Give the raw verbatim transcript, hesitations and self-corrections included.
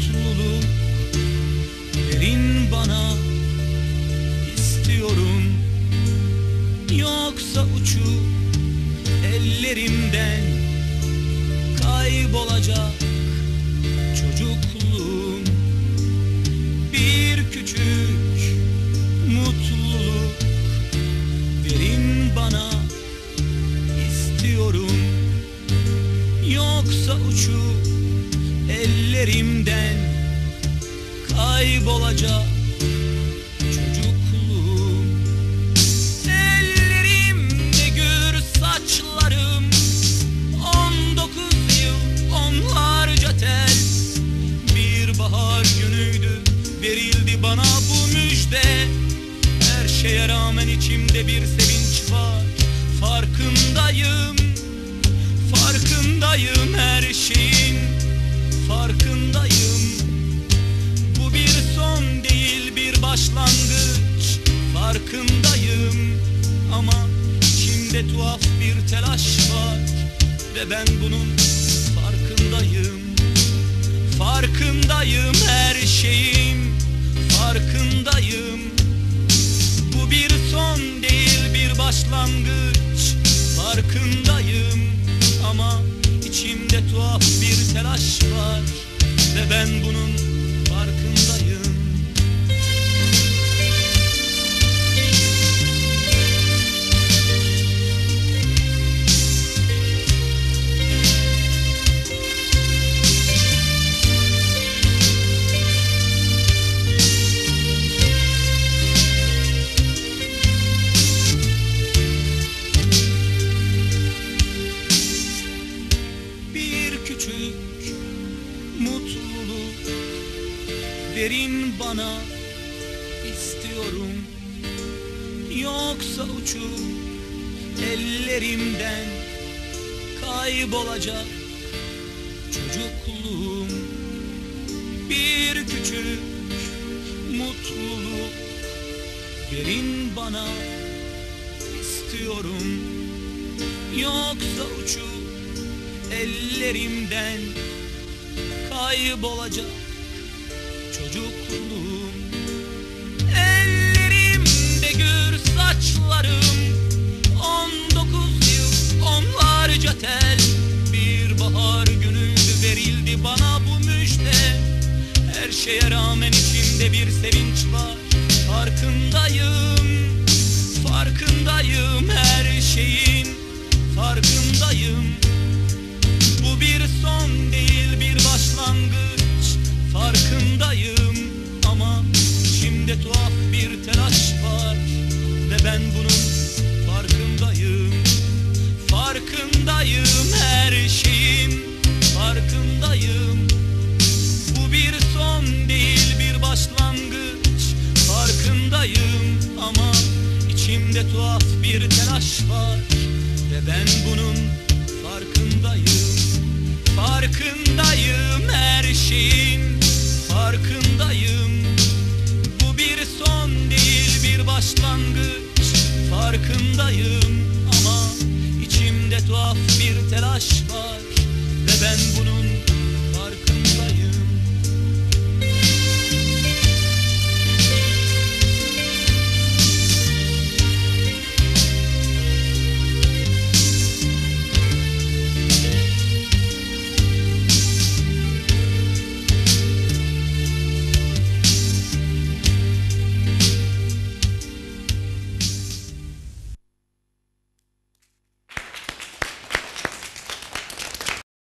mutluluk verin bana, istiyorum. Yoksa uçup ellerimden kaybolacak çocukluğum. Bir küçük mutluluk verin bana, istiyorum. Yoksa uçup ellerimden kaybolacak çocukluğum. Ellerimde gür saçlarım, on dokuz yıl onlarca tel. Bir bahar günüydü, verildi bana bu müjde. Her şeye rağmen içimde bir sevinç var. Farkındayım, farkındayım her şeyin, farkındayım. Bu bir son değil, bir başlangıç, farkındayım. Ama içimde tuhaf bir telaş var ve ben bunun farkındayım. Farkındayım her şeyin, farkındayım. Bu bir son değil, bir başlangıç, farkındayım. Ama içimde tuhaf bir telaş var ve ben bunun farkındayım. Küçük mutluluk verin bana, istiyorum. Yoksa uçup ellerimden kaybolacak çocukluğum. Bir küçük mutluluk verin bana, istiyorum. Yoksa uçup ellerimden kaybolacak çocukluğum. Ellerimde gür saçlarım, on dokuz yıl onlarca tel. Bir bahar günüydü, verildi bana bu müjde. Her şeye rağmen içimde bir sevinç var. Farkındayım, farkındayım her şeyin, farkındayım. Bu bir son değil, bir başlangıç, farkındayım. Ama içimde tuhaf bir telaş var ve ben bunun farkındayım. Farkındayım her şeyin, farkındayım. Bu bir son değil, bir başlangıç, farkındayım. Ama içimde tuhaf bir telaş var ve ben bunun farkındayım. Farkındayım her şeyin,